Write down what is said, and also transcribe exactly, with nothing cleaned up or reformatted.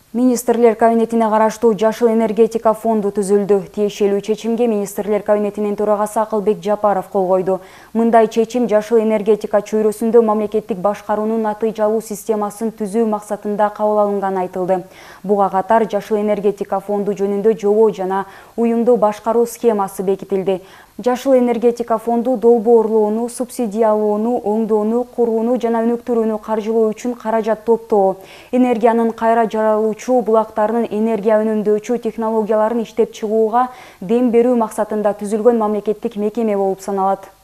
Министрлер кабинетине караштуу Жашыл энергетика фонду түзүлдү. Тиешелүү чечимге Министрлер кабинетинин төрагасы Акылбек Жапаров кол койду. Мындай чечим жашыл энергетика чөйрөсүндө мамлекеттик башкаруунун натыйжалуу системасын түзүү максатында кабыл алынганы айтылды. Буга катар Жашыл энергетика фонду жөнүндө жобо жана уюмдуу башкаруу схемасы бекитилди. Жашыл энергетика фонду долбоорлоону, субсидиялоону, оңдоону, курууну жана өнүктүрүүнү каржылоо үчүн каражат топтоо, энергиянын кайра жаралуучу булактарынын энергия үнөмдөөчү технологияларын иштеп чыгууга дем берүү максатында түзүлгөн мамлекеттик мекеме болуп саналат.